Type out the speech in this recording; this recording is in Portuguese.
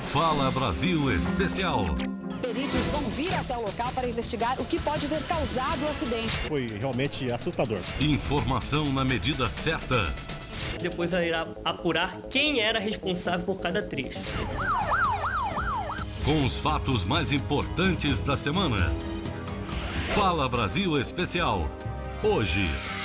Fala Brasil Especial. Peritos vão vir até o local para investigar o que pode ter causado o acidente. Foi realmente assustador. Informação na medida certa. Depois ela irá apurar quem era responsável por cada trecho. Com os fatos mais importantes da semana. Fala Brasil Especial. Hoje.